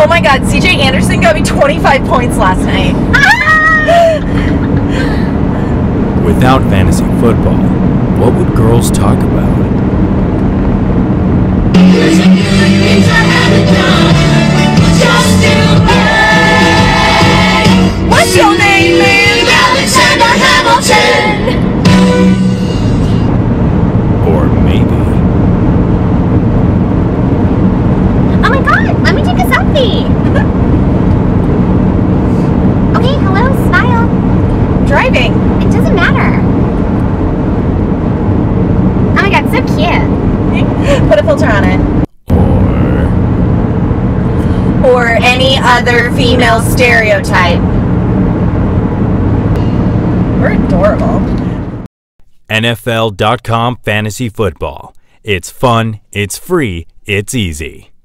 Oh my god, CJ Anderson got me 25 points last night. Without fantasy football, what would girls talk about? What's your name, man? Alexander Hamilton. Or maybe... Oh my god, let me take a selfie. Okay, hello, smile. Driving. It doesn't matter. Oh my god, so cute. Put a filter on it. Or any other female stereotype. We're adorable. NFL.com Fantasy Football. It's fun, it's free, it's easy.